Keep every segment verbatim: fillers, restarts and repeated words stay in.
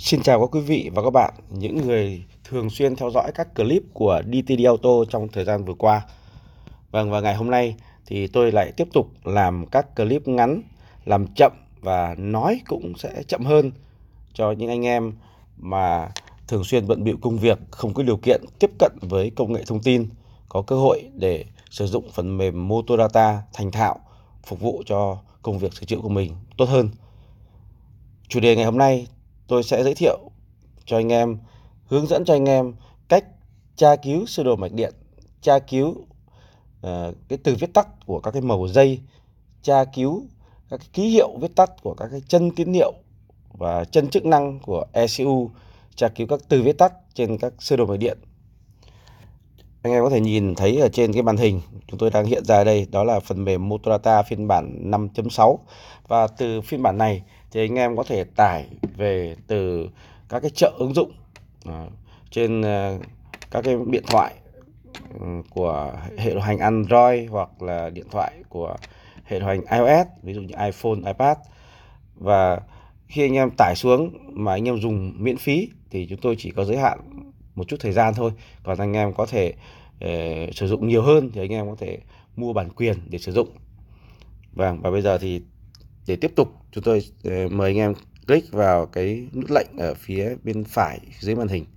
Xin chào các quý vị và các bạn, những người thường xuyên theo dõi các clip của đê tê đê Auto trong thời gian vừa qua. Vâng, và ngày hôm nay thì tôi lại tiếp tục làm các clip ngắn, làm chậm và nói cũng sẽ chậm hơn cho những anh em mà thường xuyên bận bịu công việc, không có điều kiện tiếp cận với công nghệ thông tin, có cơ hội để sử dụng phần mềm Motodata thành thạo, phục vụ cho công việc sửa chữa của mình tốt hơn. Chủ đề ngày hôm nay tôi sẽ giới thiệu cho anh em, hướng dẫn cho anh em cách tra cứu sơ đồ mạch điện, tra cứu uh, cái từ viết tắt của các cái màu dây, tra cứu các cái ký hiệu viết tắt của các cái chân tín hiệu và chân chức năng của e xê u, tra cứu các từ viết tắt trên các sơ đồ mạch điện. Anh em có thể nhìn thấy ở trên cái màn hình chúng tôi đang hiện ra đây, đó là phần mềm Motodata phiên bản năm chấm sáu. Và từ phiên bản này thì anh em có thể tải về từ các cái chợ ứng dụng uh, trên uh, các cái điện thoại um, của hệ điều hành Android hoặc là điện thoại của hệ điều hành iOS, ví dụ như iPhone, iPad. Và khi anh em tải xuống mà anh em dùng miễn phí thì chúng tôi chỉ có giới hạn một chút thời gian thôi. Còn anh em có thể uh, sử dụng nhiều hơn thì anh em có thể mua bản quyền để sử dụng. Vâng, và bây giờ thì để tiếp tục, chúng tôi uh, mời anh em click vào cái nút lệnh ở phía bên phải dưới màn hình.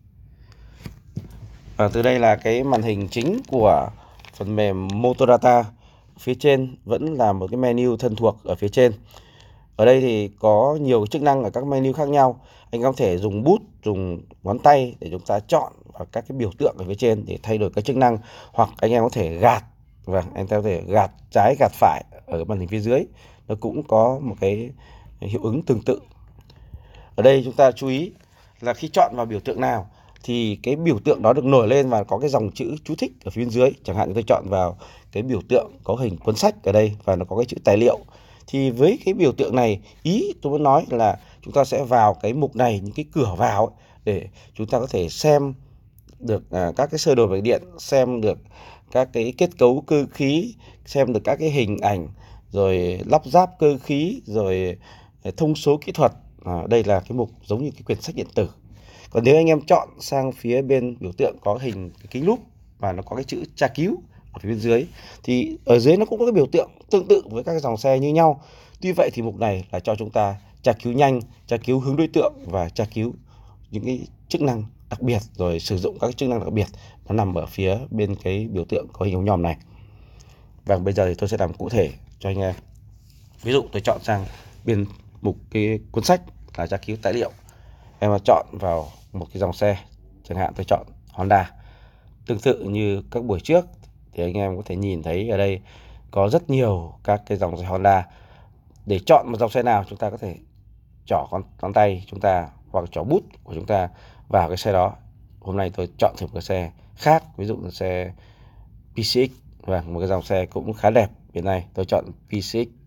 Và từ đây là cái màn hình chính của phần mềm Motodata. Phía trên vẫn là một cái menu thân thuộc ở phía trên. Ở đây thì có nhiều chức năng ở các menu khác nhau. Anh có thể dùng bút, dùng ngón tay để chúng ta chọn vào các cái biểu tượng ở phía trên để thay đổi các chức năng, hoặc anh em có thể gạt, và anh ta có thể gạt trái gạt phải ở màn hình phía dưới. Nó cũng có một cái hiệu ứng tương tự. Ở đây chúng ta chú ý là khi chọn vào biểu tượng nào thì cái biểu tượng đó được nổi lên và có cái dòng chữ chú thích ở phía bên dưới. Chẳng hạn như tôi chọn vào cái biểu tượng có hình cuốn sách ở đây và nó có cái chữ tài liệu, thì với cái biểu tượng này, ý tôi muốn nói là chúng ta sẽ vào cái mục này, những cái cửa vào ấy, để chúng ta có thể xem được à, các cái sơ đồ mạch điện, xem được các cái kết cấu cơ khí, xem được các cái hình ảnh, rồi lắp ráp cơ khí, rồi thông số kỹ thuật. À, đây là cái mục giống như cái quyển sách điện tử. Còn nếu anh em chọn sang phía bên biểu tượng có hình cái kính lúp và nó có cái chữ tra cứu ở phía bên dưới, thì ở dưới nó cũng có cái biểu tượng tương tự với các cái dòng xe như nhau. Tuy vậy thì mục này là cho chúng ta tra cứu nhanh, tra cứu hướng đối tượng và tra cứu những cái chức năng đặc biệt, rồi sử dụng các chức năng đặc biệt nó nằm ở phía bên cái biểu tượng có hình ống nhòm này. Và bây giờ thì tôi sẽ làm cụ thể cho anh em. Ví dụ tôi chọn sang bên mục cái cuốn sách là tra cứu tài liệu, em mà chọn vào một cái dòng xe, chẳng hạn tôi chọn Honda. Tương tự như các buổi trước thì anh em có thể nhìn thấy ở đây có rất nhiều các cái dòng xe Honda. Để chọn một dòng xe nào, chúng ta có thể trỏ con, con tay chúng ta hoặc trỏ bút của chúng ta vào cái xe đó. Hôm nay tôi chọn thử một cái xe khác, ví dụ là xe pê xê ích, và một cái dòng xe cũng khá đẹp hiện nay, tôi chọn pê xê ích.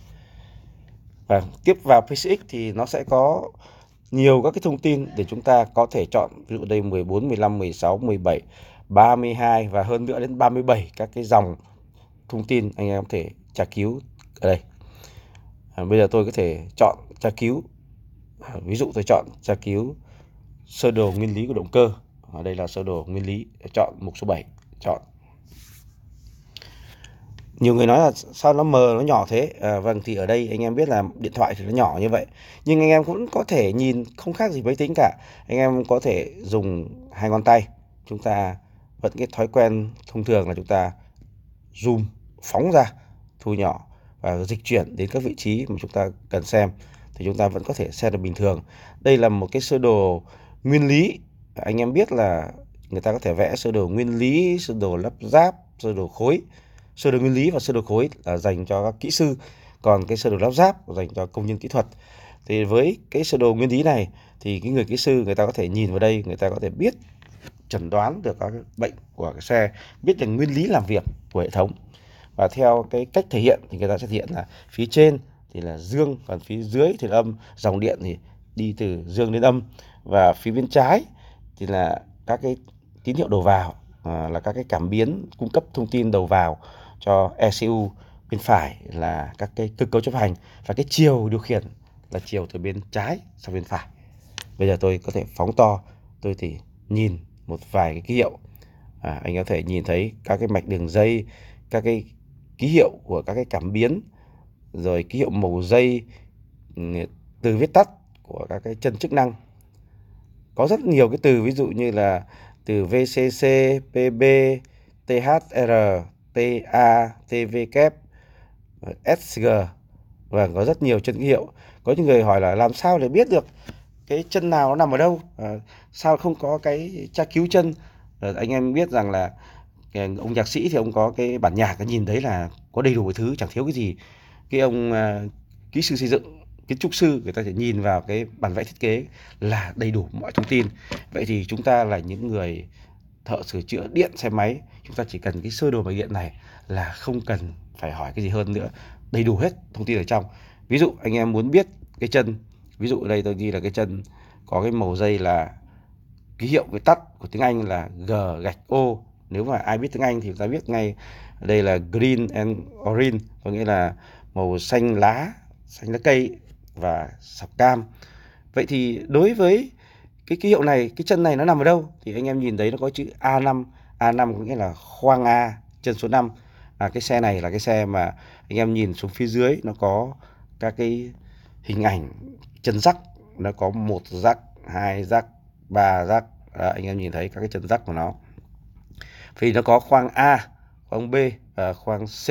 Và tiếp vào pê xê ích thì nó sẽ có nhiều các cái thông tin để chúng ta có thể chọn, ví dụ đây mười bốn, mười lăm, mười sáu, mười bảy, ba mươi hai và hơn nữa đến ba mươi bảy các cái dòng thông tin anh em có thể tra cứu ở đây. À, bây giờ tôi có thể chọn tra cứu, à, ví dụ tôi chọn tra cứu sơ đồ nguyên lý của động cơ. Ở đây là sơ đồ nguyên lý, chọn mục số bảy, chọn. Nhiều người nói là sao nó mờ, nó nhỏ thế. À, vâng, thì ở đây anh em biết là điện thoại thì nó nhỏ như vậy, nhưng anh em cũng có thể nhìn không khác gì máy tính cả. Anh em có thể dùng hai ngón tay, chúng ta vẫn cái thói quen thông thường là chúng ta zoom, phóng ra, thu nhỏ và dịch chuyển đến các vị trí mà chúng ta cần xem, thì chúng ta vẫn có thể xem được bình thường. Đây là một cái sơ đồ nguyên lý. Anh em biết là người ta có thể vẽ sơ đồ nguyên lý, sơ đồ lắp ráp, sơ đồ khối. Sơ đồ nguyên lý và sơ đồ khối là dành cho các kỹ sư, còn cái sơ đồ lắp ráp dành cho công nhân kỹ thuật. Thì với cái sơ đồ nguyên lý này thì cái người kỹ sư người ta có thể nhìn vào đây, người ta có thể biết chẩn đoán được các bệnh của cái xe, biết được nguyên lý làm việc của hệ thống. Và theo cái cách thể hiện thì người ta sẽ thể hiện là phía trên thì là dương, còn phía dưới thì là âm. Dòng điện thì đi từ dương đến âm, và phía bên trái thì là các cái tín hiệu đầu vào, à, là các cái cảm biến cung cấp thông tin đầu vào cho e xê u. Bên phải là các cái cơ cấu chấp hành, và cái chiều điều khiển là chiều từ bên trái sang bên phải. Bây giờ tôi có thể phóng to, tôi thì nhìn một vài cái ký hiệu. À, anh có thể nhìn thấy các cái mạch đường dây, các cái ký hiệu của các cái cảm biến, rồi ký hiệu màu dây, từ viết tắt của các cái chân chức năng. Có rất nhiều cái từ, ví dụ như là từ vê xê xê, pê bê, tê hát rờ, tê a, tê vê kép, ét giê, và có rất nhiều chân ký hiệu. Có những người hỏi là làm sao để biết được cái chân nào nó nằm ở đâu, à, sao không có cái tra cứu chân. À, anh em biết rằng là ông nhạc sĩ thì ông có cái bản nhạc, cái nhìn thấy là có đầy đủ cái thứ, chẳng thiếu cái gì. Cái ông à, kỹ sư xây dựng, kiến trúc sư, người ta sẽ nhìn vào cái bản vẽ thiết kế là đầy đủ mọi thông tin. Vậy thì chúng ta là những người thợ sửa chữa điện xe máy, chúng ta chỉ cần cái sơ đồ mạch điện này là không cần phải hỏi cái gì hơn nữa, đầy đủ hết thông tin ở trong. Ví dụ anh em muốn biết cái chân, ví dụ ở đây tôi ghi là cái chân có cái màu dây là ký hiệu viết tắt của tiếng Anh là G gạch O. Nếu mà ai biết tiếng Anh thì chúng ta biết ngay đây là green and orange, có nghĩa là màu xanh lá, xanh lá cây và sọc cam. Vậy thì đối với cái ký hiệu này, cái chân này nó nằm ở đâu, thì anh em nhìn thấy nó có chữ A năm. A năm có nghĩa là khoang A, chân số năm. À, cái xe này là cái xe mà anh em nhìn xuống phía dưới, nó có các cái hình ảnh chân rắc, nó có một rắc, hai rắc, ba rắc. À, anh em nhìn thấy các cái chân rắc của nó. Vì nó có khoang A, khoang B và khoang C.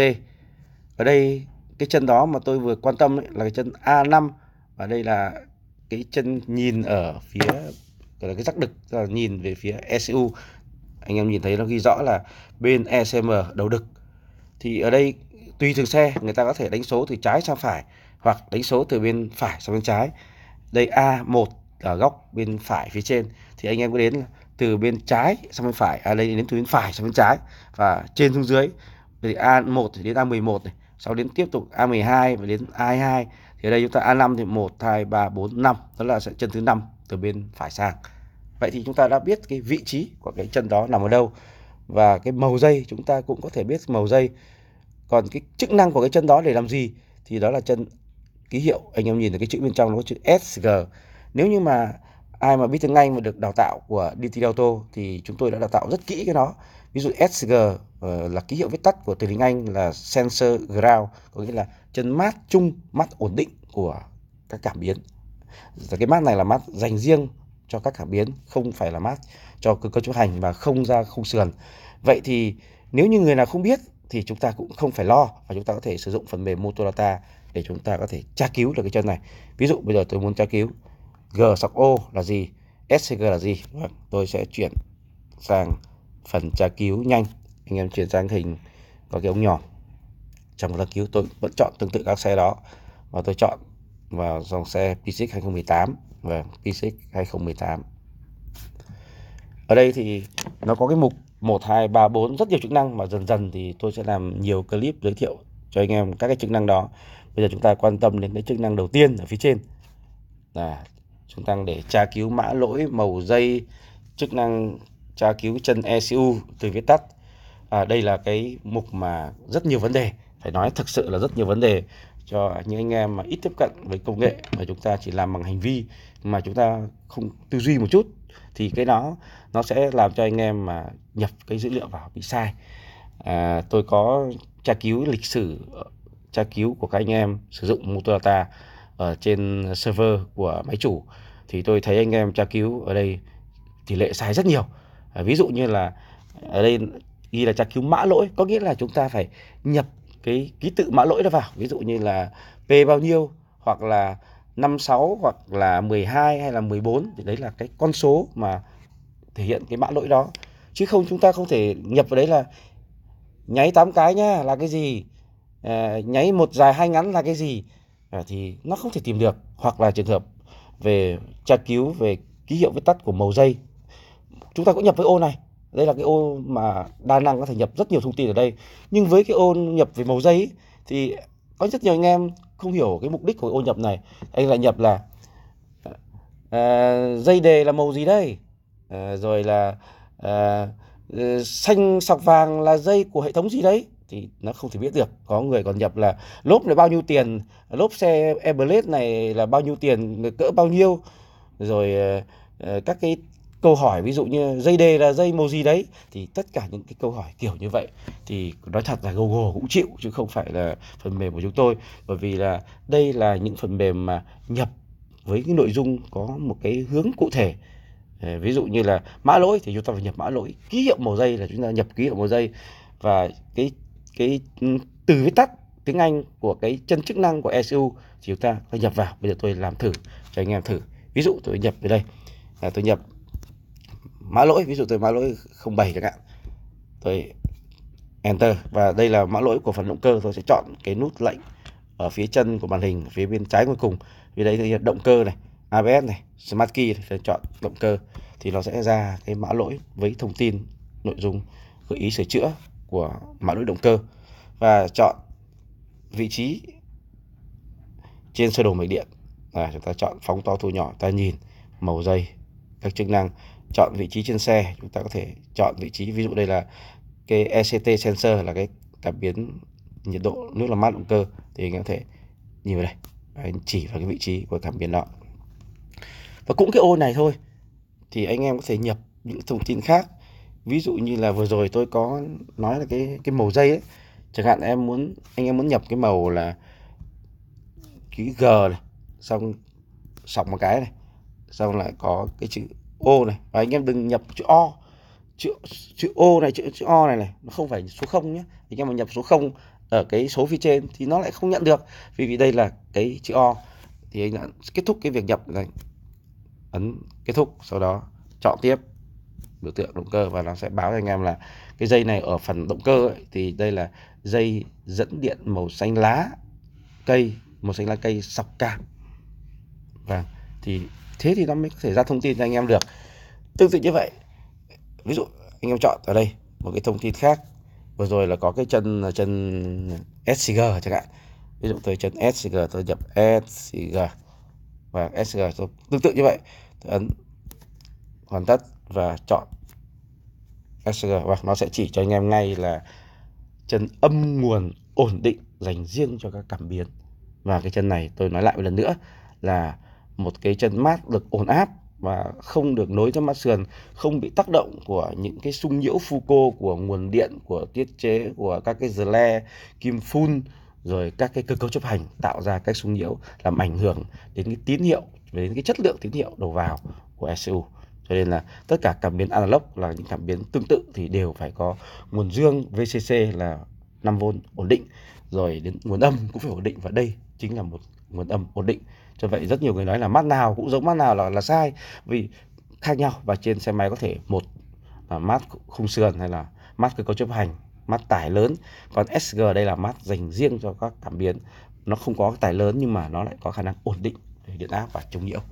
Ở đây cái chân đó mà tôi vừa quan tâm ấy, là cái chân A năm, và đây là cái chân nhìn ở phía, gọi là cái rắc đực, là nhìn về phía e xê u. Anh em nhìn thấy nó ghi rõ là bên e xê em đầu đực. Thì ở đây tùy từng xe, người ta có thể đánh số từ trái sang phải hoặc đánh số từ bên phải sang bên trái. Đây A một ở góc bên phải phía trên, thì anh em có đến từ bên trái sang bên phải, à đây đến từ bên phải sang bên trái và trên xuống dưới. Thì A một thì đến A mười một này, sau đến tiếp tục A mười hai và đến A hai mươi hai. Thì ở đây chúng ta A năm thì một, hai, ba, bốn, năm, đó là sẽ chân thứ năm từ bên phải sang. Vậy thì chúng ta đã biết cái vị trí của cái chân đó nằm ở đâu. Và cái màu dây chúng ta cũng có thể biết màu dây. Còn cái chức năng của cái chân đó để làm gì thì đó là chân ký hiệu. Anh em nhìn thấy cái chữ bên trong nó có chữ ét giê. Nếu như mà ai mà biết tiếng Anh mà được đào tạo của đê tê Auto thì chúng tôi đã đào tạo rất kỹ cái đó. Ví dụ ét giê uh, là ký hiệu viết tắt của từ tiếng Anh là sensor ground, có nghĩa là chân mát chung, mát ổn định của các cảm biến. Cái mát này là mát dành riêng cho các cảm biến, không phải là mát cho cơ cấu trục hành và không ra khung sườn. Vậy thì nếu như người nào không biết thì chúng ta cũng không phải lo, và chúng ta có thể sử dụng phần mềm Motodata để chúng ta có thể tra cứu được cái chân này. Ví dụ bây giờ tôi muốn tra cứu G sọc O là gì, ét giê là gì, và tôi sẽ chuyển sang phần tra cứu nhanh. Anh em chuyển sang hình có cái ống nhòm. Trong tra cứu tôi vẫn chọn tương tự các xe đó, và tôi chọn vào dòng xe pê xê ích hai không một tám và pê xê ích hai không một tám. Ở đây thì nó có cái mục một, hai, ba, bốn rất nhiều chức năng, mà dần dần thì tôi sẽ làm nhiều clip giới thiệu cho anh em các cái chức năng đó. Bây giờ chúng ta quan tâm đến cái chức năng đầu tiên ở phía trên là chức năng để tra cứu mã lỗi, màu dây, chức năng tra cứu chân e xê u từ viết tắt. À, đây là cái mục mà rất nhiều vấn đề, phải nói thực sự là rất nhiều vấn đề cho những anh em mà ít tiếp cận với công nghệ, mà chúng ta chỉ làm bằng hành vi mà chúng ta không tư duy một chút, thì cái đó nó sẽ làm cho anh em mà nhập cái dữ liệu vào bị sai. À, tôi có tra cứu lịch sử tra cứu của các anh em sử dụng Motodata ở trên server của máy chủ, thì tôi thấy anh em tra cứu ở đây tỷ lệ sai rất nhiều. À, ví dụ như là ở đây ghi là tra cứu mã lỗi, có nghĩa là chúng ta phải nhập cái ký tự mã lỗi đó vào, ví dụ như là P bao nhiêu, hoặc là năm sáu, hoặc là mười hai hay là mười bốn, thì đấy là cái con số mà thể hiện cái mã lỗi đó. Chứ không, chúng ta không thể nhập vào đấy là nháy tám cái nhá là cái gì, à, nháy một dài hai ngắn là cái gì, à, thì nó không thể tìm được. Hoặc là trường hợp về tra cứu về ký hiệu viết tắt của màu dây, chúng ta cũng nhập với ô này, đây là cái ô mà đa năng có thể nhập rất nhiều thông tin ở đây. Nhưng với cái ô nhập về màu dây ấy, thì có rất nhiều anh em không hiểu cái mục đích của ô nhập này. Anh lại nhập là à, dây đề là màu gì đây, à, rồi là à, xanh sọc vàng là dây của hệ thống gì đấy, thì nó không thể biết được. Có người còn nhập là lốp này bao nhiêu tiền, lốp xe Airblade này là bao nhiêu tiền, cỡ bao nhiêu. rồi uh, các cái câu hỏi ví dụ như dây đề là dây màu gì đấy, thì tất cả những cái câu hỏi kiểu như vậy thì nói thật là Google cũng chịu chứ không phải là phần mềm của chúng tôi, bởi vì là đây là những phần mềm mà nhập với cái nội dung có một cái hướng cụ thể. Ví dụ như là mã lỗi thì chúng ta phải nhập mã lỗi, ký hiệu màu dây là chúng ta nhập ký hiệu màu dây, và cái cái từ viết tắt tiếng Anh của cái chân chức năng của e xê u thì chúng ta phải nhập vào. Bây giờ tôi làm thử cho anh em thử. Ví dụ tôi nhập về đây, à, tôi nhập mã lỗi, ví dụ tôi mã lỗi không bảy chẳng hạn, tôi enter và đây là mã lỗi của phần động cơ. Tôi sẽ chọn cái nút lệnh ở phía chân của màn hình phía bên trái cuối cùng, vì đây thì động cơ này, a bê ét này, Smart Key này. Tôi chọn động cơ thì nó sẽ ra cái mã lỗi với thông tin nội dung gợi ý sửa chữa của mã lỗi động cơ, và chọn vị trí trên sơ đồ mạch điện. À, chúng ta chọn phóng to thu nhỏ, ta nhìn màu dây, các chức năng, chọn vị trí trên xe. Chúng ta có thể chọn vị trí, ví dụ đây là cái e xê tê sensor là cái cảm biến nhiệt độ nước làm mát động cơ, thì anh có thể nhìn vào đây, anh chỉ vào cái vị trí của cảm biến đó. Và cũng cái ô này thôi thì anh em có thể nhập những thông tin khác. Ví dụ như là vừa rồi tôi có nói là cái cái màu dây ấy, chẳng hạn em muốn anh em muốn nhập cái màu là ký G này, xong sọc một cái này, xong lại có cái chữ O này, và anh em đừng nhập chữ O, chữ chữ O này, chữ chữ O này này nó không phải số không nhé. Anh em mà nhập số không ở cái số phía trên thì nó lại không nhận được, vì vì đây là cái chữ O. Thì anh đã kết thúc cái việc nhập này, ấn kết thúc, sau đó chọn tiếp biểu tượng động cơ và nó sẽ báo cho anh em là cái dây này ở phần động cơ ấy, thì đây là dây dẫn điện màu xanh lá cây, màu xanh lá cây sọc cam. Và thì thế thì nó mới có thể ra thông tin cho anh em được. Tương tự như vậy, ví dụ anh em chọn ở đây một cái thông tin khác, vừa rồi là có cái chân chân ét xê giê chẳng hạn, ví dụ tôi chân ét xê giê, tôi nhập ét xê giê và ét xê giê, tôi tương tự như vậy, tôi ấn hoàn tất và chọn ét xê giê và nó sẽ chỉ cho anh em ngay là chân âm nguồn ổn định dành riêng cho các cảm biến. Và cái chân này tôi nói lại một lần nữa là một cái chân mát được ổn áp và không được nối cho mát sườn, không bị tác động của những cái xung nhiễu Foucault của nguồn điện, của tiết chế, của các cái rle, kim phun, rồi các cái cơ cấu chấp hành tạo ra các xung nhiễu làm ảnh hưởng đến cái tín hiệu, đến cái chất lượng tín hiệu đầu vào của e xê u. Cho nên là tất cả cảm biến analog là những cảm biến tương tự thì đều phải có nguồn dương vê xê xê là năm vôn ổn định, rồi đến nguồn âm cũng phải ổn định, và đây chính là một nguồn âm ổn định. Cho vậy rất nhiều người nói là mát nào cũng giống mát nào là là sai, vì khác nhau. Và trên xe máy có thể một là mát khung sườn, hay là mát cơ cấu chấp hành, mát tải lớn, còn ét giê đây là mát dành riêng cho các cảm biến nó không có tải lớn nhưng mà nó lại có khả năng ổn định về điện áp và chống nhiễu.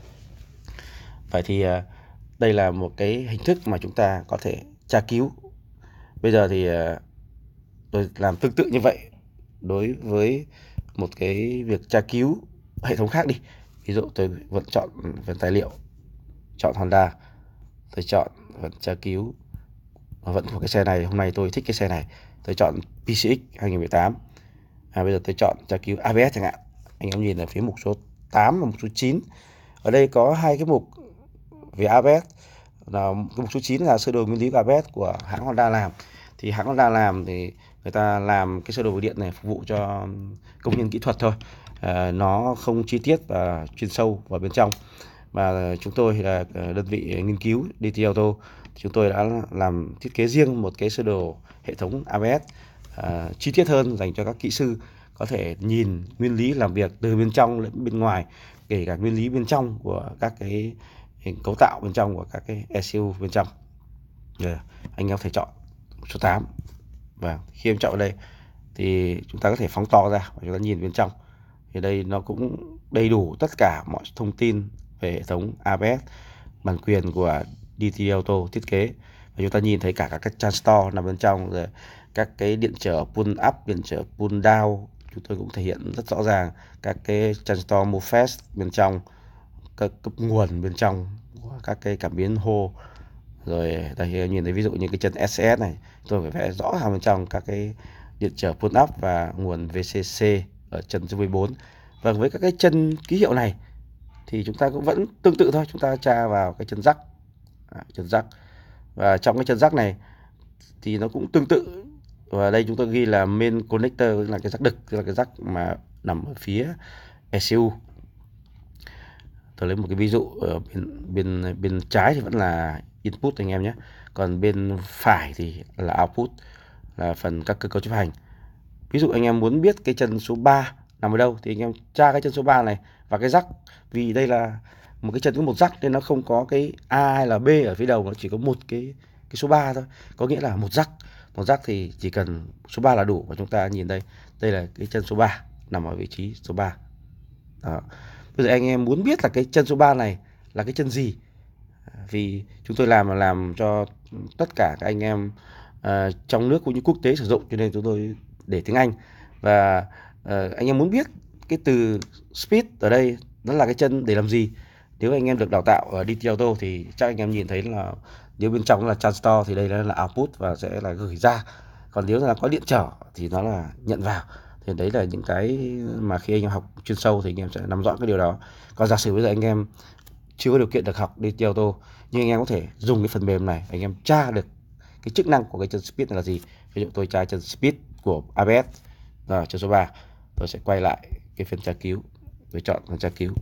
Vậy thì đây là một cái hình thức mà chúng ta có thể tra cứu. Bây giờ thì tôi làm tương tự như vậy đối với một cái việc tra cứu hệ thống khác đi. Ví dụ tôi vẫn chọn phần tài liệu, chọn Honda, tôi chọn phần tra cứu vẫn của cái xe này. Hôm nay tôi thích cái xe này, tôi chọn pê xê ích hai không một tám. À, bây giờ tôi chọn tra cứu a bê ét chẳng hạn. Anh em nhìn ở phía mục số tám và mục số chín. Ở đây có hai cái mục về a bê ét. Là cái mục số chín là sơ đồ nguyên lý của a bê ét của hãng Honda làm. Thì hãng Honda làm thì người ta làm cái sơ đồ về điện này phục vụ cho công nhân kỹ thuật thôi. À, nó không chi tiết và chuyên sâu vào bên trong. Và chúng tôi là đơn vị nghiên cứu đê tê Auto, chúng tôi đã làm thiết kế riêng một cái sơ đồ hệ thống a bê ét à, chi tiết hơn dành cho các kỹ sư có thể nhìn nguyên lý làm việc từ bên trong lẫn bên ngoài, kể cả nguyên lý bên trong của các cái cấu tạo bên trong của các cái e xê u bên trong. Rồi, anh em có thể chọn số tám. Và khi em chọn đây thì chúng ta có thể phóng to ra và chúng ta nhìn bên trong. Thì đây nó cũng đầy đủ tất cả mọi thông tin về hệ thống a bê ét, bản quyền của đê tê Auto thiết kế. Và chúng ta nhìn thấy cả các cái transistor nằm bên trong, rồi các cái điện trở pull up, điện trở pull down. Chúng tôi cũng thể hiện rất rõ ràng các cái transistor MOSFET bên trong, các cấp nguồn bên trong của các cái cảm biến hô. Rồi đây nhìn thấy ví dụ như cái chân ét ét này, tôi phải vẽ rõ ràng bên trong các cái điện trở pull up và nguồn vê xê xê ở chân số mười bốn. Và với các cái chân ký hiệu này thì chúng ta cũng vẫn tương tự thôi, chúng ta tra vào cái chân rắc, à, chân rắc, và trong cái chân rắc này thì nó cũng tương tự. Và đây chúng tôi ghi là main connector, là cái rắc đực, tức là cái rắc mà nằm ở phía e xê u. Tôi lấy một cái ví dụ, ở bên bên bên trái thì vẫn là input anh em nhé, còn bên phải thì là output, là phần các cơ cấu chấp hành. Ví dụ anh em muốn biết cái chân số ba nằm ở đâu thì anh em tra cái chân số ba này và cái rắc, vì đây là một cái chân có một rắc nên nó không có cái A hay là B ở phía đầu, nó chỉ có một cái cái số ba thôi, có nghĩa là một rắc. Một rắc thì chỉ cần số ba là đủ, và chúng ta nhìn đây, đây là cái chân số ba nằm ở vị trí số ba. Đó. Bây giờ anh em muốn biết là cái chân số ba này là cái chân gì, vì chúng tôi làm là làm cho tất cả các anh em uh, trong nước cũng như quốc tế sử dụng, cho nên chúng tôi để tiếng Anh. Và uh, anh em muốn biết cái từ speed ở đây nó là cái chân để làm gì, nếu anh em được đào tạo ở đê tê Auto thì chắc anh em nhìn thấy là nếu bên trong là transtor thì đây là output và sẽ là gửi ra, còn nếu là có điện trở thì nó là nhận vào. Thì đấy là những cái mà khi anh em học chuyên sâu thì anh em sẽ nắm rõ cái điều đó. Còn giả sử bây giờ anh em chưa có điều kiện được học đê tê Auto, nhưng anh em có thể dùng cái phần mềm này, anh em tra được cái chức năng của cái chân speed này là gì. Ví dụ tôi tra chân speed của a bê ét rồi, chân số ba, tôi sẽ quay lại cái phần tra cứu, tôi chọn phần tra cứu,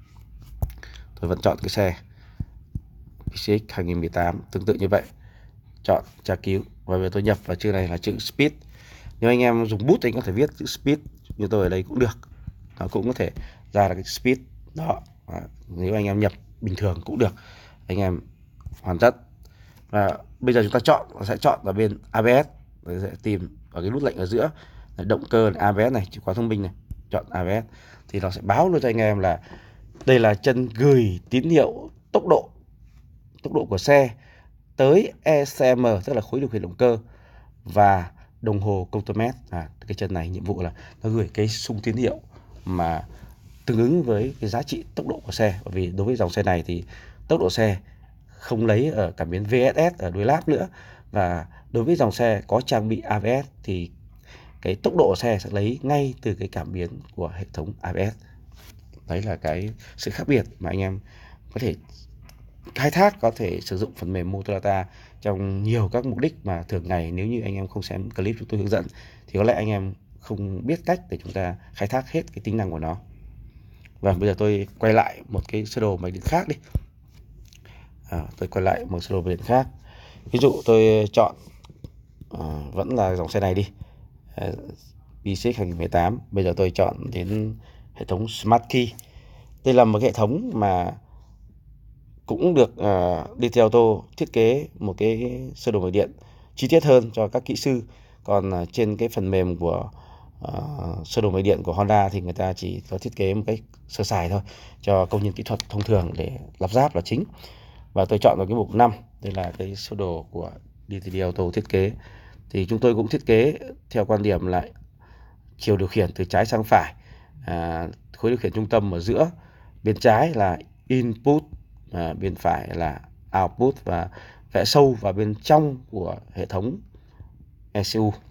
tôi vẫn chọn cái xe pê xê ích hai nghìn mười tám, tương tự như vậy, chọn tra cứu, và bây giờ tôi nhập vào chữ này là chữ speed. Nếu anh em dùng bút thì anh có thể viết chữ speed như tôi ở đây cũng được, nó cũng có thể ra là cái speed đó. À, nếu anh em nhập bình thường cũng được, anh em hoàn tất. Và bây giờ chúng ta chọn, sẽ chọn vào bên a bê ét, rồi sẽ tìm ở cái nút lệnh ở giữa động cơ a bê ét này, chìa khóa thông minh này, chọn a bê ét thì nó sẽ báo luôn cho anh em là đây là chân gửi tín hiệu tốc độ tốc độ của xe tới e xê em, tức là khối điều khiển động cơ, và đồng hồ công tơ mét. À, cái chân này nhiệm vụ là nó gửi cái xung tín hiệu mà tương ứng với cái giá trị tốc độ của xe, bởi vì đối với dòng xe này thì tốc độ xe không lấy ở cảm biến vê ét ét ở đuôi láp nữa, và đối với dòng xe có trang bị a bê ét thì cái tốc độ xe sẽ lấy ngay từ cái cảm biến của hệ thống a bê ét. Đấy là cái sự khác biệt mà anh em có thể khai thác, có thể sử dụng phần mềm Motorata trong nhiều các mục đích mà thường ngày nếu như anh em không xem clip chúng tôi hướng dẫn thì có lẽ anh em không biết cách để chúng ta khai thác hết cái tính năng của nó. Và bây giờ tôi quay lại một cái sơ đồ máy điện khác đi. À, tôi quay lại một sơ đồ máy điện khác. Ví dụ tôi chọn à, vẫn là dòng xe này đi, à, pê xê ích hai nghìn mười tám. Bây giờ tôi chọn đến hệ thống Smart Key. Đây là một cái hệ thống mà cũng được uh, đê tê Auto thiết kế một cái sơ đồ máy điện chi tiết hơn cho các kỹ sư. Còn uh, trên cái phần mềm của uh, sơ đồ máy điện của Honda thì người ta chỉ có thiết kế một cách sơ sài thôi cho công nhân kỹ thuật thông thường để lắp ráp là chính. Và tôi chọn vào cái mục năm, đây là cái sơ đồ của đê tê Auto thiết kế. Thì chúng tôi cũng thiết kế theo quan điểm là chiều điều khiển từ trái sang phải, à, khối điều khiển trung tâm ở giữa, bên trái là input, à, bên phải là output, và vẽ sâu vào bên trong của hệ thống e xê u.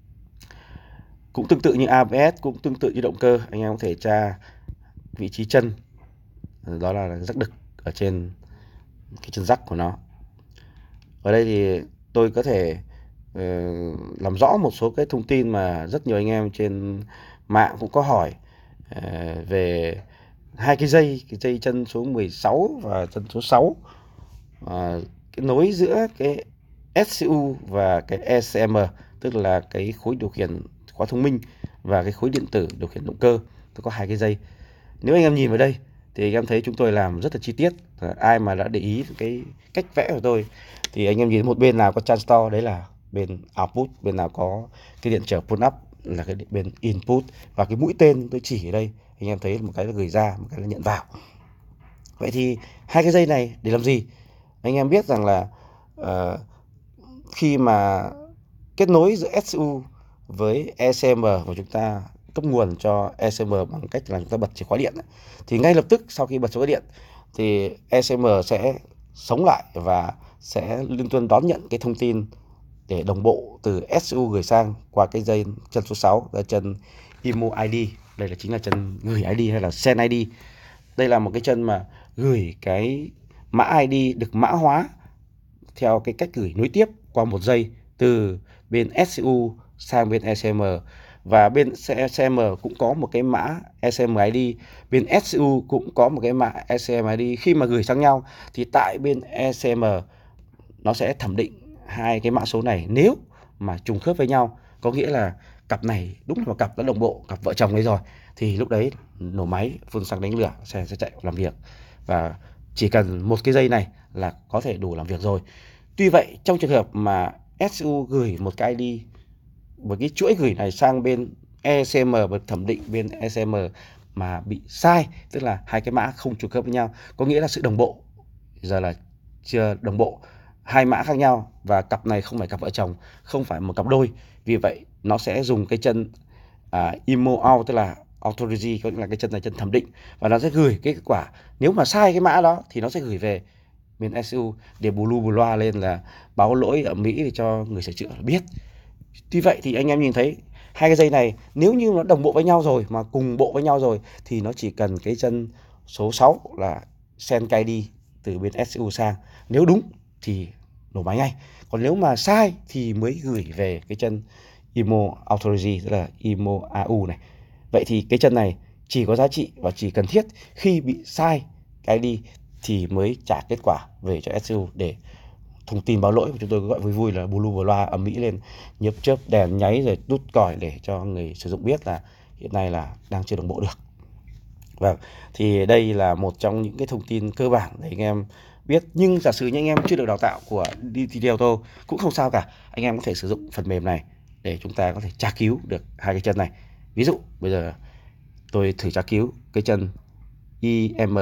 Cũng tương tự như a bê ét, cũng tương tự như động cơ, anh em có thể tra vị trí chân, đó là rắc đực ở trên cái chân rắc của nó. Ở đây thì tôi có thể uh, làm rõ một số cái thông tin mà rất nhiều anh em trên mạng cũng có hỏi uh, về hai cái dây, cái dây chân số mười sáu và chân số sáu, uh, cái nối giữa cái ét xê u và cái e xê em, tức là cái khối điều khiển khóa thông minh và cái khối điện tử điều khiển động cơ. Tôi có hai cái dây. Nếu anh em nhìn vào đây thì anh em thấy chúng tôi làm rất là chi tiết. Ai mà đã để ý cái cách vẽ của tôi thì anh em nhìn một bên nào có transistor, đấy là bên output, bên nào có cái điện trở pull up là cái bên input, và cái mũi tên tôi chỉ ở đây anh em thấy một cái là gửi ra, một cái là nhận vào. Vậy thì hai cái dây này để làm gì? Anh em biết rằng là uh, khi mà kết nối giữa ét xê u với e xê em và chúng ta cấp nguồn cho e xê em bằng cách là chúng ta bật chìa khóa điện, thì ngay lập tức sau khi bật chìa khóa điện thì e xê em sẽ sống lại và sẽ liên tục đón nhận cái thông tin để đồng bộ từ ét xê u gửi sang qua cái dây chân số sáu là chân i em u i đê. Đây là chính là chân gửi i đê hay là send i đê. đây là một cái chân mà gửi cái mã i đê được mã hóa theo cái cách gửi nối tiếp qua một dây từ bên ét xê u sang bên e xê em, và bên e xê em cũng có một cái mã e xê em i đê, bên ét xê u cũng có một cái mã e xê em i đê. Khi mà gửi sang nhau thì tại bên e xê em nó sẽ thẩm định hai cái mã số này, nếu mà trùng khớp với nhau, có nghĩa là cặp này đúng là một cặp đã đồng bộ, cặp vợ chồng đấy rồi, thì lúc đấy nổ máy phun xăng đánh lửa, xe sẽ chạy làm việc, và chỉ cần một cái dây này là có thể đủ làm việc rồi. Tuy vậy, trong trường hợp mà ét xê u gửi một cái i đê với cái chuỗi gửi này sang bên e xê em và thẩm định bên e xê em mà bị sai, tức là hai cái mã không trùng khớp với nhau, có nghĩa là sự đồng bộ giờ là chưa đồng bộ, hai mã khác nhau, và cặp này không phải cặp vợ chồng, không phải một cặp đôi. Vì vậy nó sẽ dùng cái chân à, imo out, tức là authority, có nghĩa là cái chân này chân thẩm định, và nó sẽ gửi cái kết quả. Nếu mà sai cái mã đó thì nó sẽ gửi về bên ét xê u để bù lu bù loa lên là báo lỗi ở Mỹ để cho người sửa chữa biết. Tuy vậy thì anh em nhìn thấy hai cái dây này nếu như nó đồng bộ với nhau rồi, mà cùng bộ với nhau rồi, thì nó chỉ cần cái chân số sáu là send cái i đê từ bên ét xê u sang, nếu đúng thì nổ máy ngay, còn nếu mà sai thì mới gửi về cái chân imo authority, tức là imo a u này. Vậy thì cái chân này chỉ có giá trị và chỉ cần thiết khi bị sai cái i đê thì mới trả kết quả về cho ét xê u để thông tin báo lỗi, của chúng tôi gọi vui vui là bù lu bù loa ầm ĩ lên, nhấp chớp đèn nháy rồi đút còi để cho người sử dụng biết là hiện nay là đang chưa đồng bộ được. Vâng, thì đây là một trong những cái thông tin cơ bản để anh em biết. Nhưng giả sử như anh em chưa được đào tạo của đê tê tê Auto cũng không sao cả, anh em có thể sử dụng phần mềm này để chúng ta có thể tra cứu được hai cái chân này. Ví dụ bây giờ tôi thử tra cứu cái chân imo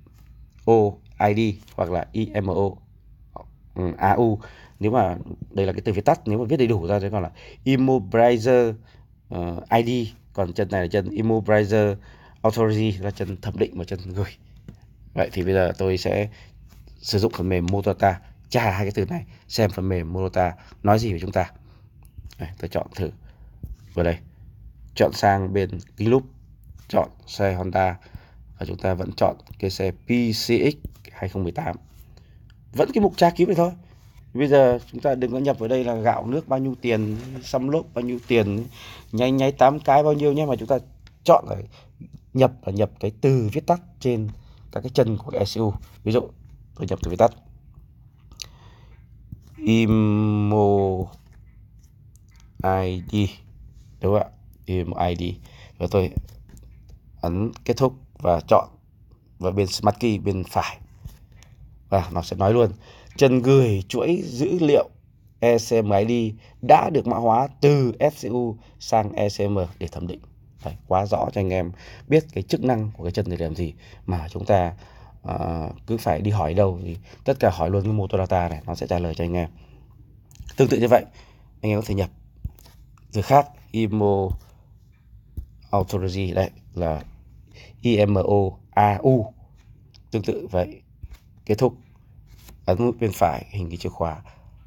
i đê hoặc là imo a u, nếu mà đây là cái từ viết tắt, nếu mà viết đầy đủ ra thì còn là Immobilizer uh, i đê, còn chân này là chân Immobilizer Authority, là chân thẩm định và chân gửi. Vậy thì bây giờ tôi sẽ sử dụng phần mềm Motodata tra hai cái từ này, xem phần mềm Motodata nói gì với chúng ta. Đây, tôi chọn thử vào đây, chọn sang bên kính lúp, chọn xe Honda, và chúng ta vẫn chọn cái xe pê xê ích hai không một tám, vẫn cái mục tra cứu này thôi. Bây giờ chúng ta đừng có nhập vào đây là gạo nước bao nhiêu tiền, xăm lốp bao nhiêu tiền, nháy nháy tám cái bao nhiêu nhé, mà chúng ta chọn là nhập là nhập cái từ viết tắt trên các cái chân của cái ét xê u. Ví dụ tôi nhập từ viết tắt imo i đê, đúng không ạ, imo i đê, và tôi ấn kết thúc và chọn vào bên Smart Key bên phải, và nó sẽ nói luôn chân gửi chuỗi dữ liệu e xê em i đê đã được mã hóa từ ét xê u sang e xê em để thẩm định. Phải quá rõ cho anh em biết cái chức năng của cái chân này làm gì, mà chúng ta uh, cứ phải đi hỏi đâu thì tất cả hỏi luôn cái Motodata này, nó sẽ trả lời cho anh em. Tương tự như vậy, anh em có thể nhập từ khác, imo authority, đây là imo a u, tương tự vậy, kết thúc, ấn nút bên phải hình cái chìa khóa,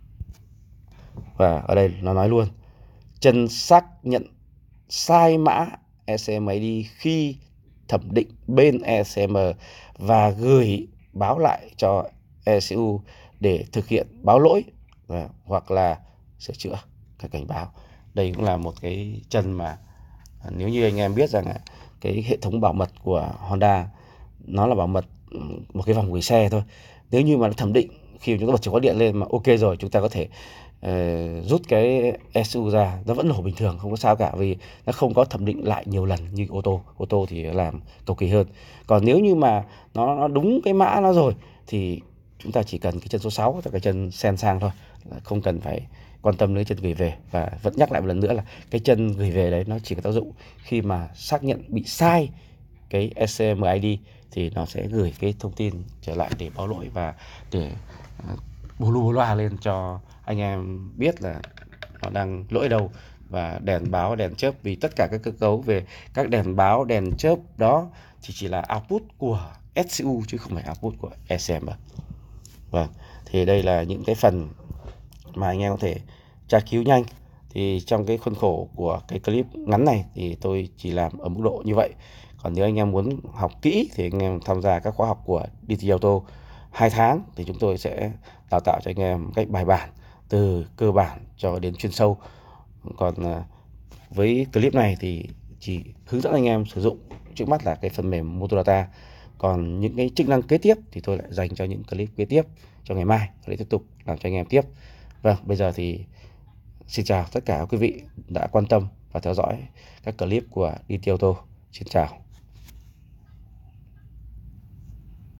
và ở đây nó nói luôn chân xác nhận sai mã e xê em i đê khi thẩm định bên e xê em và gửi báo lại cho e xê u để thực hiện báo lỗi và hoặc là sửa chữa cái cảnh báo. Đây cũng là một cái chân mà nếu như anh em biết rằng cái hệ thống bảo mật của Honda nó là bảo mật một cái vòng gửi xe thôi. Nếu như mà nó thẩm định khi mà chúng ta bật chìa khóa điện lên mà ok rồi, chúng ta có thể uh, rút cái ét xê u ra, nó vẫn nổ bình thường, không có sao cả, vì nó không có thẩm định lại nhiều lần như ô tô. Ô tô thì làm cầu kỳ hơn. Còn nếu như mà nó, nó đúng cái mã nó rồi thì chúng ta chỉ cần cái chân số sáu, cái chân send sang thôi, không cần phải quan tâm đến chân gửi về. Và vẫn nhắc lại một lần nữa là cái chân gửi về đấy nó chỉ có tác dụng khi mà xác nhận bị sai cái e xê em i đê thì nó sẽ gửi cái thông tin trở lại để báo lỗi và để uh, bù lu bù loa lên cho anh em biết là nó đang lỗi đâu. Và đèn báo, đèn chớp, vì tất cả các cơ cấu về các đèn báo, đèn chớp đó thì chỉ là output của ét xê u chứ không phải output của e xê em. Vâng, thì đây là những cái phần mà anh em có thể tra cứu nhanh. Thì trong cái khuôn khổ của cái clip ngắn này thì tôi chỉ làm ở mức độ như vậy. Còn nếu anh em muốn học kỹ thì anh em tham gia các khóa học của đê tê Auto hai tháng thì chúng tôi sẽ đào tạo cho anh em một cách bài bản từ cơ bản cho đến chuyên sâu. Còn với clip này thì chỉ hướng dẫn anh em sử dụng trước mắt là cái phần mềm Motodata. Còn những cái chức năng kế tiếp thì tôi lại dành cho những clip kế tiếp cho ngày mai để tiếp tục làm cho anh em tiếp. Vâng, bây giờ thì xin chào tất cả quý vị đã quan tâm và theo dõi các clip của đê tê Auto. Xin chào.